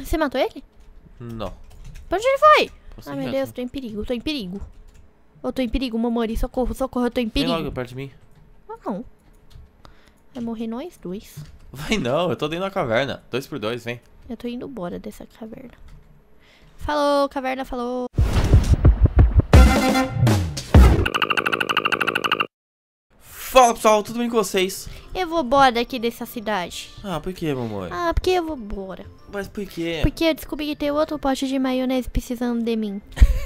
Você matou ele? Não. Pra onde ele foi? Você Ai, meu mesmo. Deus, tô em perigo, tô em perigo. Eu tô em perigo, Momori. Socorro, socorro, eu tô em Vem perigo. logo perto de mim. Ah, não. Vai morrer nós dois. Vai não, eu tô dentro da caverna. 2x2, vem. Eu tô indo embora dessa caverna. Falou, caverna, falou. Fala pessoal, tudo bem com vocês? Eu vou embora daqui dessa cidade. Ah, por que, mamãe? Ah, porque eu vou embora. Mas por quê? Porque eu descobri que tem outro pote de maionese precisando de mim.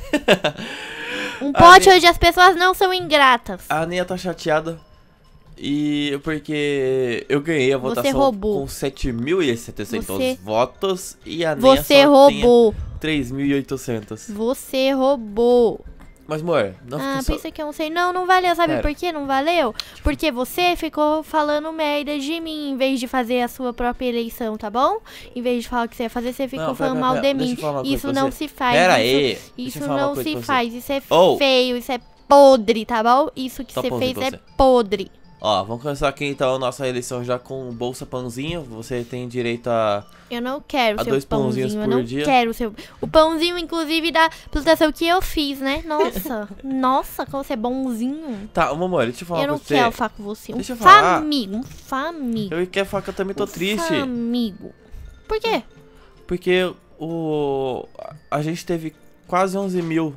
Um pote onde as pessoas não são ingratas. A Aninha tá chateada. E porque eu ganhei a votação roubou. com 7.700 Você- votos e a Aninha Você só roubou. tinha 3.800. Você roubou. Mas, amor, não Ah, fica só... pensa que eu não sei. Não, não valeu. Sabe Pera. por que não valeu? Porque você ficou falando merda de mim em vez de fazer a sua própria eleição, tá bom? Em vez de falar o que você ia fazer, você ficou Não, falando pera, mal de deixa mim. eu falar uma coisa Isso pra não você. se faz. Pera isso, aí, deixa eu Isso falar uma não coisa se pra você. faz. Isso é Oh. feio. Isso é podre, tá bom? Isso que Só você pãozinho fez pra é você. podre. Ó, vamos começar aqui então a nossa eleição já com Bolsa Pãozinho. Você tem direito a... Eu não quero A seu 2 pãozinhos pãozinho, eu por não dia. quero seu... O pãozinho, inclusive, da plantação que eu fiz, né? Nossa, nossa, como você é bonzinho. Tá, amor, deixa eu falar Eu não com você. quero falar com você. Deixa eu Um falar. famigo, um famigo. Eu quero falar que eu também tô triste. Famigo. Por quê? Porque a gente teve quase 11 mil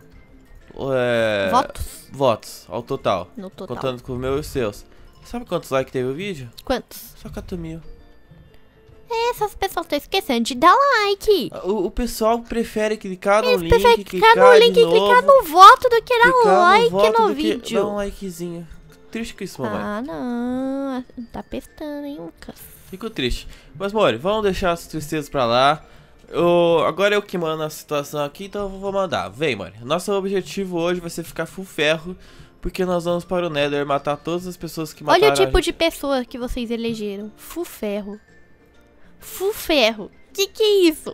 votos ao total. No total. Contando com os meus e os seus. Sabe quantos likes teve o vídeo? Quantos? Só 4 mil. Essas pessoas estão esquecendo de dar like. O pessoal prefere clicar no Eles link, preferem clicar no link de e clicar novo, no voto do que dar clicar like voto no do que vídeo. dar um likezinho. Triste com isso, mamãe. Ah, não. Tá pestando, hein, Lucas? Fico triste. Mas, Mori, vamos deixar as tristezas pra lá. Agora eu que mando a situação aqui, então eu vou mandar. Vem, Mori. Nosso objetivo hoje vai ser ficar full ferro. Porque nós vamos para o Nether matar todas as pessoas que mataram Olha o tipo a de pessoa que vocês elegeram. Fuferro. Fuferro. Que é isso?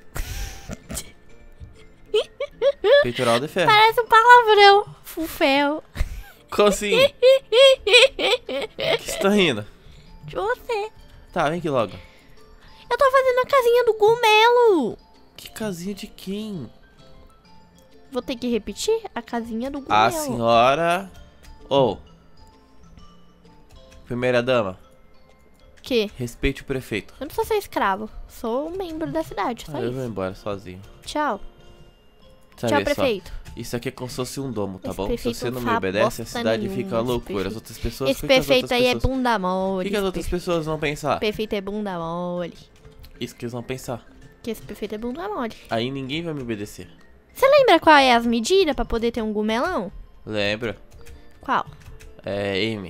peitoral de ferro. Parece um palavrão. Fuferro. Como assim? Que você tá rindo? De você. Tá, vem aqui logo. Eu tô fazendo a casinha do Gumelo. Que casinha de quem? Vou ter que repetir a casinha do Gumelo. A senhora... Primeira dama, Que? respeite o prefeito. Eu não sou seu escravo. Sou um membro da cidade, só Eu vou isso. embora sozinho. Tchau. Sabe Tchau, só, prefeito. isso aqui é como se fosse um domo, tá Esse bom? Se prefeito você não me não obedece, a bosta cidade nenhuma, fica esse loucura. prefeito. As outras pessoas... Esse o que as prefeito outras aí é pessoas- bunda O mole. que as outras pessoas vão pensar? Prefeito é bunda mole. Isso que eles vão pensar. Que esse prefeito é bunda mole. Aí ninguém vai me obedecer. Você lembra qual é as medidas pra poder ter um gumelão? Lembra? Qual? É, Amy.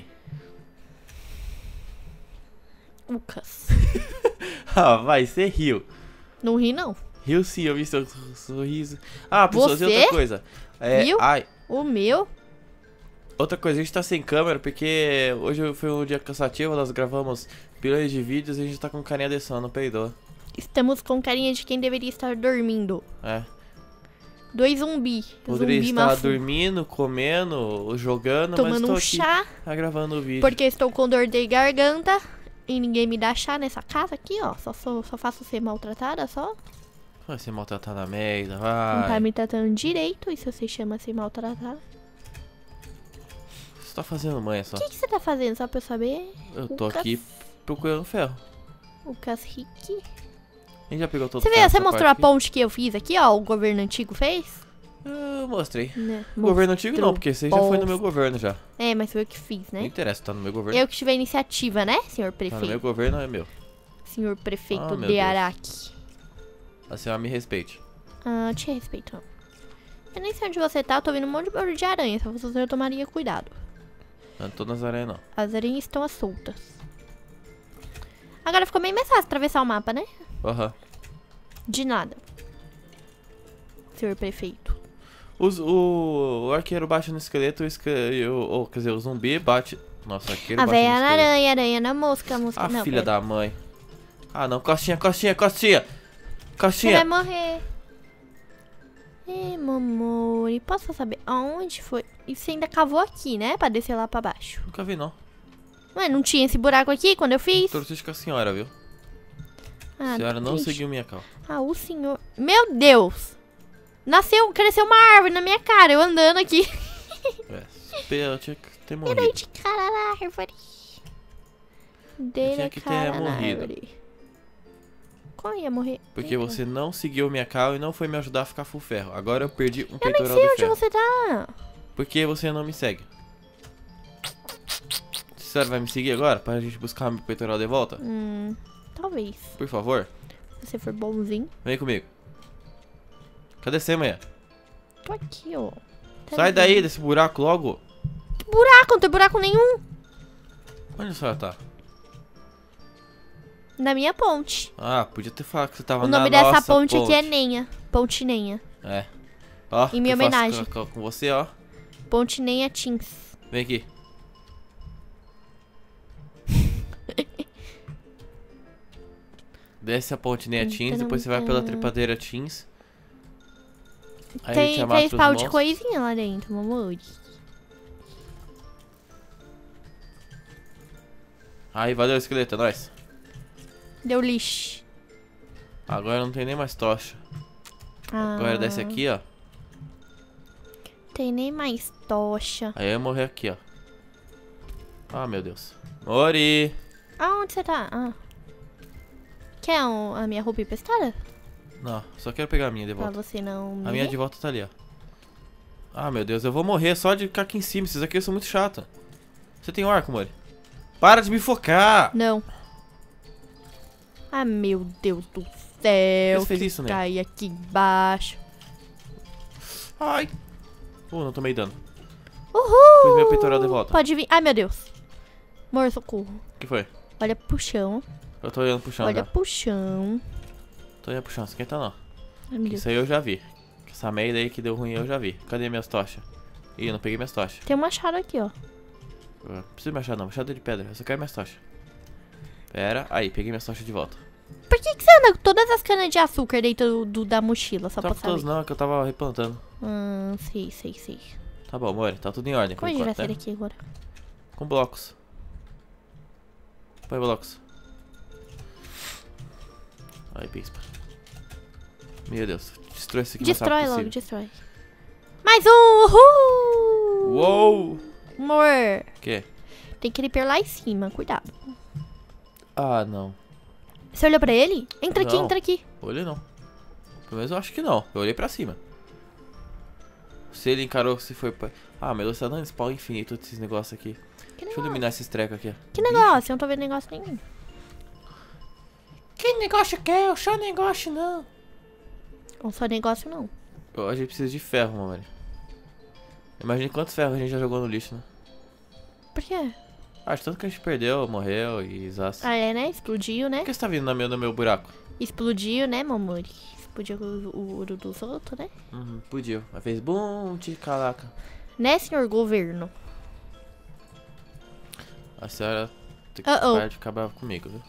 Lucas. Ah, vai, você riu. Não ri, não. Riu sim, eu vi seu sorriso. Ah, pessoas, e Você? outra coisa. Viu? Ai, O meu? outra coisa, a gente tá sem câmera porque hoje foi um dia cansativo, nós gravamos bilhões de vídeos e a gente tá com carinha de sono, peidou. Estamos com carinha de quem deveria estar dormindo. É. Dois zumbi. Poderia Zumbi estar mafu. dormindo, comendo, jogando, mas Tomando tô um aqui chá. gravando o vídeo. Porque estou com dor de garganta. E ninguém me dá chá nessa casa aqui, ó. Só faço ser maltratada, só. Vai ser maltratar na merda, Não tá vai. me tratando direito. Isso você chama ser maltratada. Você tá fazendo manha só. O que você tá fazendo, só pra eu saber? Eu tô Lucas. aqui procurando ferro. Lucas Rick. A gente já pegou todo Você o viu? ferro Você dessa mostrou a parte aqui? ponte que eu fiz aqui, ó? O governo antigo fez? Eu mostrei. Né? O governo antigo não, porque você já foi no meu governo já. É, mas foi eu que fiz, Não né? interessa, tá no meu governo. Eu que tive a iniciativa, né, senhor Tá no meu prefeito? governo, é meu. Senhor prefeito Ah, meu de Deus. Araque. A senhora me respeite. Ah, te respeito. Não. Eu nem sei onde você tá, eu tô vendo um monte de barulho de aranha. Se você eu tomaria cuidado. Eu não tô nas aranhas, não. As aranhas estão às soltas. Agora ficou bem mais fácil atravessar o mapa, né? Aham. De nada. Senhor prefeito. O arqueiro bate no esqueleto, quer dizer, o zumbi bate... Nossa, o arqueiro A bate no véia na esqueleto. aranha, aranha na mosca, mosca A não. filha pera. da mãe. Ah, não, costinha, costinha, costinha. Você Costinha. vai morrer. Ê, mamori, posso saber aonde foi? E você ainda cavou aqui, né? Pra descer lá pra baixo. Nunca vi, não. Ué, não tinha esse buraco aqui quando eu fiz? Tô triste com a senhora, viu? Ah, A senhora não triste. seguiu minha cal. Ah, o senhor... Meu Deus! Cresceu uma árvore na minha cara, eu andando aqui. Eu tinha que ter morrido. Virei de cara na árvore. Dei tinha na que ter cara na morrido. árvore. Como ia morrer? Porque você não seguiu minha cal e não foi me ajudar a ficar full ferro. Agora eu perdi um Eu nem peitoral sei de onde ferro. você tá. Por que você não me segue? Você vai me seguir agora? Pra gente buscar meu peitoral de volta? Talvez. Por favor, Se você for bonzinho. vem comigo. Cadê você, manhã? Tô aqui, ó. Tá Sai vendo? daí desse buraco logo. Buraco, não tem buraco nenhum. Onde a senhora tá? Na minha ponte. Ah, podia ter falado que você tava O na nome nossa dessa ponte aqui é Nenha. Ponte Nenha. É. Ó, Em minha eu faço homenagem. com você, ó. Ponte Nenha Teens. Vem aqui. Desce a ponte Nenha Teens, depois você vai pela trepadeira Teens. Aí a gente Tem amassa 3 os pau de monstros. coisinha lá dentro, mamãe. Aí, valeu, esqueleto, é nóis. Deu lixo. Agora não tem nem mais tocha. Agora desce aqui, ó. Tem nem mais tocha. Aí eu ia morrer aqui, ó. Ah, meu Deus. Mori! Aonde você tá? Ah. Quer a minha roupa emprestada? Não, só quero pegar a minha de Pra volta. você não A me... minha de volta tá ali, ó. Ah, meu Deus, eu vou morrer só de ficar aqui em cima. Esses aqui são muito chatos. Você tem um arco, Mori? Para de me focar! Não. Ah, meu Deus do Por que céu. você fez isso, né? Cai aqui embaixo. Ai! Não tomei dano. Uhul! Pus meu peitoral de volta. Pode vir. Ai, meu Deus. Amor, socorro. O que foi? Olha pro chão. Eu tô olhando pro chão Olha já. pro chão. Tô olhando pro chão, você tá não. Ai, meu Deus. Isso aí eu já vi. Essa merda aí que deu ruim eu já vi. Cadê minhas tochas? Ih, eu não peguei minhas tochas. Tem um machado aqui, ó. Não preciso de machado não, machado de pedra. Eu só quero minhas tochas. Pera, aí, peguei minhas tochas de volta. Por que você anda com todas as canas de açúcar dentro da mochila? Só Não pra tá todos saber. não, é que eu tava replantando. Sei. Tá bom, Mori, tá tudo em ordem. Como a por gente vai enquanto, sair né? daqui agora? Com blocos. Põe blocos. Aí, bispa. Meu Deus, destrói isso aqui o mais Destrói rápido logo, possível. destrói. Mais um! Uhul! Uou! Amor, Que? tem creeper lá em cima, cuidado. Ah, não. Você olhou pra ele? Entra aqui, Não. entra aqui. Olhei não. Pelo menos eu acho que não. Eu olhei pra cima. Se ele encarou, se foi pra... Ah, meu Deus, tá dando spawn infinito esses negócios aqui. Que Deixa eu negócio? iluminar esses trecos aqui. Que negócio? Eu não tô vendo negócio nenhum. Que negócio que é? Eu só negócio não. Não só negócio, não. A gente precisa de ferro, mamãe. Imagina quantos ferros a gente já jogou no lixo, né? Por quê? Acho tanto que a gente perdeu, morreu e zaço. Ah, é, né? Explodiu, né? Por que você tá vindo no meu buraco? Explodiu, né, mamuri? Explodiu o ouro dos outros, né? Podia. Mas fez bum, de calaca. Né, senhor governo? A senhora tem que Uh-oh. parar de ficar brava comigo, viu?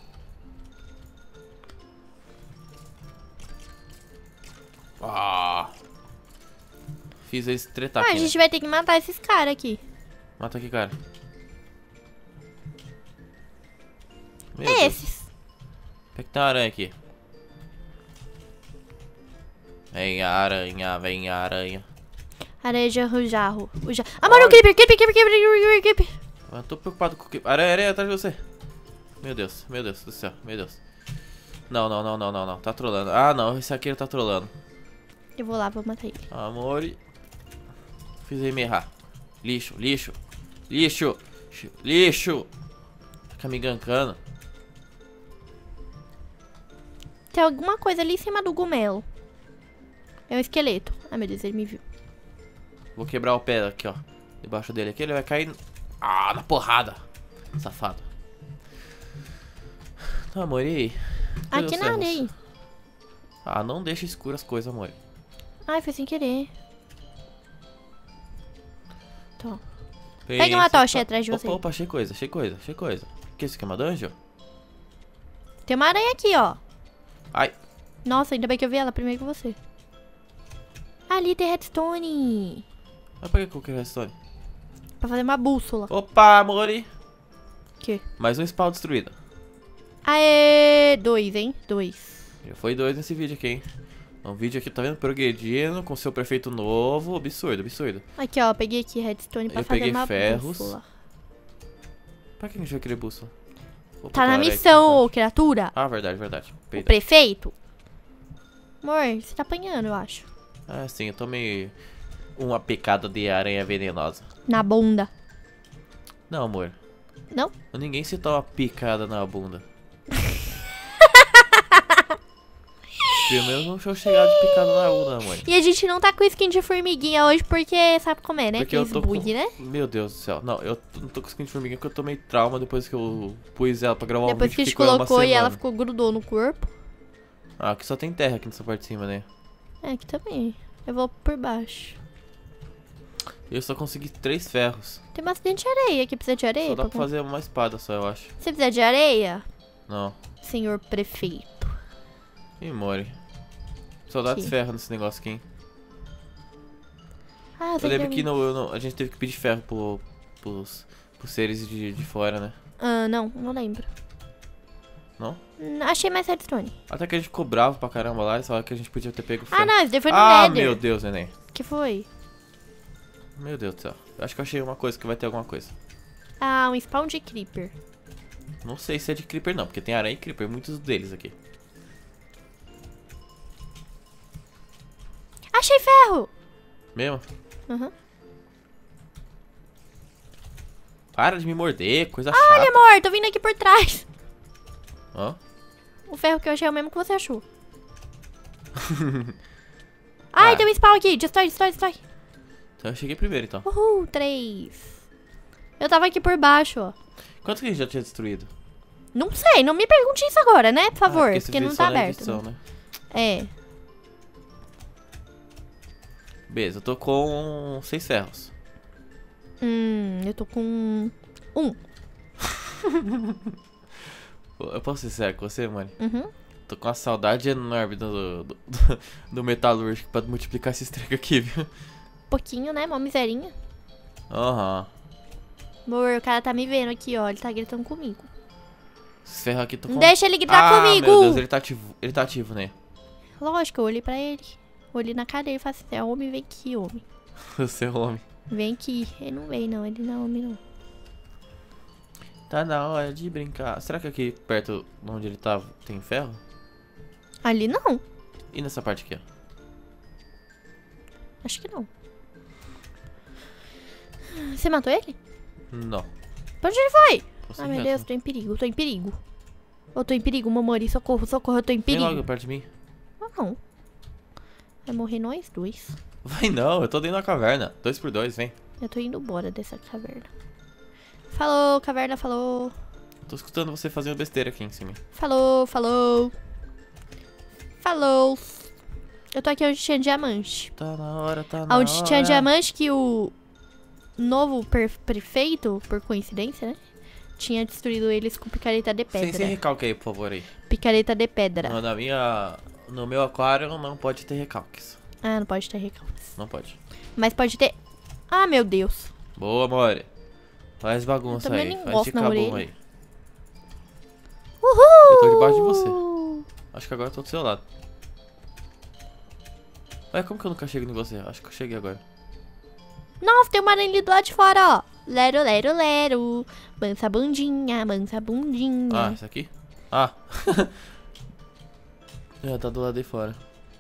Ah! Fiz eles tretar Ah, aqui, a né? gente vai ter que matar esses caras aqui. Mata aqui, cara. Meu É Deus. esses. Por que tem uma aranha aqui? Vem a aranha, vem a aranha. Areia o jarro. Ah, mano, creeper. Eu tô preocupado com o que... Aranha, aranha, atrás de você. Meu Deus do céu, meu Deus. Não. Tá trolando. Ah, não, esse aqui ele tá trolando. Eu vou lá, vou matar ele. Amor. Fiz ele me errar. Lixo. Fica me gankando. Tem alguma coisa ali em cima do gumelo. É um esqueleto. Ai, meu Deus, ele me viu. Vou quebrar o pé aqui, ó. Debaixo dele aqui, ele vai cair... Ah, na porrada. Safado. Tá, amor, e aí? Cadê Aqui os nada ferros? aí. Ah, não deixa escuro as coisas, amor. Ai, foi sem querer. Tô. Pensa, Pega uma tocha aí atrás de você. Opa, achei coisa. Que isso aqui é uma dungeon? Tem uma aranha aqui, ó. Ai. Nossa, ainda bem que eu vi ela primeiro que você. Ali tem redstone. Mas por que eu quero redstone? Pra fazer uma bússola. Opa, amor. Que? Mais um spawn destruído. Aê! 2, hein? 2. Já foi 2 nesse vídeo aqui, hein? Um vídeo aqui, tá vendo? Progredindo com seu prefeito novo. Absurdo, absurdo. Aqui, ó. Peguei aqui redstone pra Eu fazer peguei uma ferros. bússola. Pra que a gente vai querer bússola? Opa, Tá na caralho, missão, aqui, ô criatura. Ah, verdade, verdade. O Peida. prefeito. Amor, você tá apanhando, eu acho. Ah, sim, eu tomei uma picada de aranha venenosa. Na bunda. Não, amor. Não? Ninguém se toma picada na bunda. Pelo menos não deixa eu chegar de picada na bunda, amor. E a gente não tá com skin de formiguinha hoje porque sabe como é, né? Porque eu Fez tô bug, com... né? Meu Deus do céu. Não, eu não tô com skin de formiguinha porque eu tomei trauma depois que eu pus ela pra gravar Depois um que a vídeo gente ficou uma colocou e ela semana. ficou grudou no corpo. Ah, aqui só tem terra aqui nessa parte de cima, né? É, aqui também. Eu vou por baixo. Eu só consegui 3 ferros. Tem bastante areia aqui. Precisa de areia? Só dá pra Pra- fazer uma espada só, eu acho. Você precisa de areia? Não. Senhor prefeito. Ih, more. Saudades de Aqui. ferro nesse negócio aqui, hein? Ah, Eu você lembro quer... que a gente teve que pedir ferro pros seres de fora, né? Ah, não lembro. Não? Achei mais redstone. Até que a gente ficou bravo pra caramba lá e falaram que a gente podia ter pego ferro. Ah, não, isso daí foi no Ah, Nether. meu Deus, neném. Que foi? Meu Deus do céu. Eu acho que eu achei uma coisa que vai ter alguma coisa. Ah, um spawn de creeper. Não sei se é de creeper não, porque tem aranha e creeper, muitos deles aqui. Achei ferro! Mesmo? Aham. Para de me morder, coisa Olha, chata. amor, tô vindo aqui por trás. Ó. O ferro que eu achei é o mesmo que você achou. Ai, Ah. tem um spawn aqui. Destrói. Então eu cheguei primeiro, então. Uhul, 3. Eu tava aqui por baixo, ó. Quantos que a gente já tinha destruído? Não sei, não me pergunte isso agora, né? Por favor, esse porque vídeo não só tá na aberto. edição, né? É. Beleza, eu tô com 6 ferros. Eu tô com 1. Eu posso ser sério com você, mano? Uhum. Tô com uma saudade enorme do metalúrgico pra multiplicar esses trem aqui, viu? Pouquinho, né? Mó miserinha. Aham. Amor, o cara tá me vendo aqui, ó. Ele tá gritando comigo. Esses ferros aqui tô com... Não deixa ele gritar comigo. Meu Deus, ele tá ativo, né? Lógico, eu olhei pra ele. Olhei na cara dele e falei assim, é homem, vem aqui, homem. Você é homem. Vem aqui. Ele não vem, não. Ele não é homem, não. Tá na hora de brincar. Será que aqui perto de onde ele tá tem ferro? Ali não. E nessa parte aqui, ó? Acho que não. Você matou ele? Não. Pra onde ele foi? Tô Ai, meu sem Deus, resto. tô em perigo, tô em perigo. Eu tô em perigo, Momori. Socorro, socorro, eu tô em Vem logo perigo. perto de mim. Ah, não. Vai morrer nós dois. Vai não, eu tô dentro da caverna. 2x2, vem. Eu tô indo embora dessa caverna. Falou, caverna, falou. Tô escutando você fazendo besteira aqui em cima. Falou. Falou. Eu tô aqui onde tinha diamante. Tá na hora, tá na Onde hora. tinha diamante que o novo prefeito, por coincidência, né? Tinha destruído eles com picareta de pedra. Sem recalque aí, por favor, aí. Picareta de pedra. No meu aquário não pode ter recalques. Ah, não pode ter recalques. Não pode. Mas pode ter... Ah, meu Deus. Boa, amore. Faz bagunça Eu também aí. nem Faz gosto na ticabum orelha. aí. Uhul! Eu tô debaixo de você. Acho que agora eu tô do seu lado. Ué, como que eu nunca chego em você? Acho que eu cheguei agora. Nossa, tem uma aranha ali do lado de fora, ó. Lero, lero, lero. Mansa bundinha, mansa bundinha. Ah, esse aqui? Ah. Já tá do lado de fora.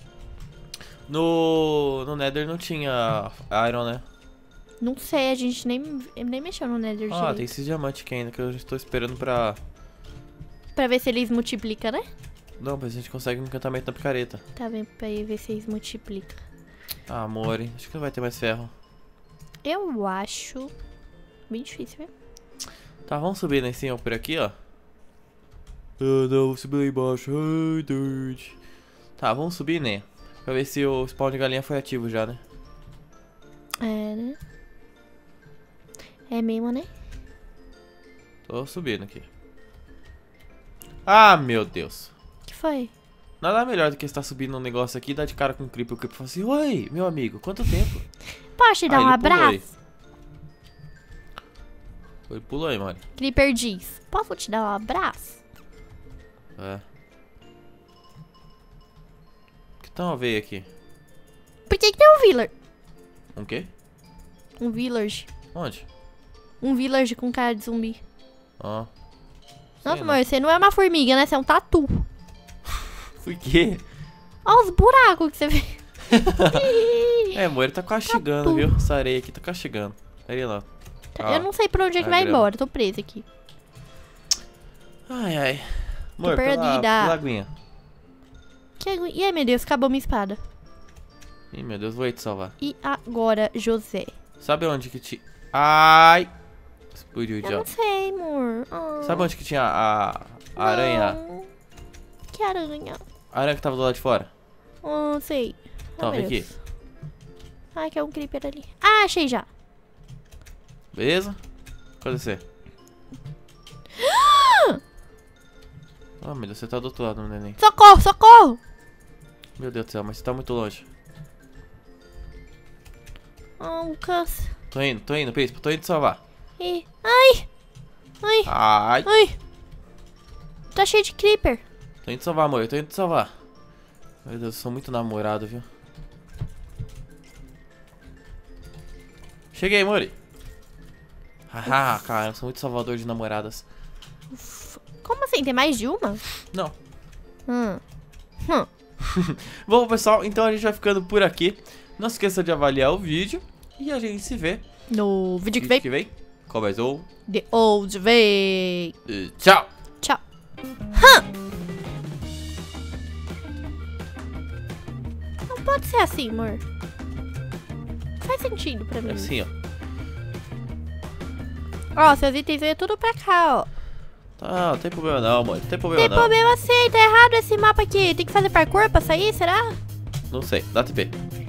No Nether não tinha Iron, né? Não sei, a gente nem mexeu no Nether Ah, direito. tem esses diamantes aqui ainda que eu estou esperando pra... Pra ver se eles multiplicam, né? Não, mas a gente consegue um encantamento na picareta. Tá vendo? Pra ver se eles multiplicam. Ah, amore. Acho que não vai ter mais ferro. Eu acho... Bem difícil, viu? Tá, vamos subir lá em cima por aqui, ó. Ah, não, vou subir lá embaixo. Ai, doido. Tá, vamos subir, né? Pra ver se o spawn de galinha foi ativo já, né? É, né? É mesmo, né? Tô subindo aqui. Ah, meu Deus. Que foi? Nada melhor do que estar subindo um negócio aqui e dar de cara com o Creeper. O Creeper fala assim, oi, meu amigo, quanto tempo? Posso te dar um ele pulou aí. abraço? Ele pulou aí, mano. Creeper diz, posso te dar um abraço? É. Então veio aqui. Por que tem um village? Um quê? Um village. Onde? Um village com cara de zumbi. Ó. Nossa, amor, você não é uma formiga, né? Você é um tatu. Por quê? Olha os buracos que você vê. É, amor, ele tá castigando, viu? Essa areia aqui tá castigando. Aí lá. Eu não sei pra onde é que vai grama. embora. Tô presa aqui. Ai, ai. Amor, perdida. pela aguinha. E aí, meu Deus, acabou minha espada. Ih, meu Deus, vou aí te salvar. E agora, José? Sabe onde que tinha... Ai! Explodiu, Eu não idiota. sei, amor. Sabe onde que tinha a aranha? Não. Que aranha? A aranha que tava do lado de fora? Sei. Então, vem aqui. Ai, que é um creeper ali. Ah, achei já. Beleza? Cadê você? Oh, meu Deus, você tá do outro lado, neném. Socorro, socorro! Meu Deus do céu, mas você tá muito longe. Lucas. Tô indo, príncipe. Tô indo te salvar. Ai, ai, Ai! ai. Tá cheio de creeper. Tô indo te salvar, amor. Tô indo te salvar. Meu Deus, eu sou muito namorado, viu? Cheguei, Mori. Haha, cara, eu sou muito salvador de namoradas. Como assim? Tem mais de uma? Não. Hum. Bom, pessoal, então a gente vai ficando por aqui. Não se esqueça de avaliar o vídeo. E a gente se vê No vídeo que vem. Com mais um. The Old Way. E tchau! Tchau. Não pode ser assim, amor. Faz sentido pra mim. Assim, ó. Ó, seus itens iam tudo pra cá, ó. Tá, não tem problema não, amor. Não tem problema Tem não. problema sim, tá errado esse mapa aqui. Tem que fazer parkour pra sair, será? Não sei, dá TP.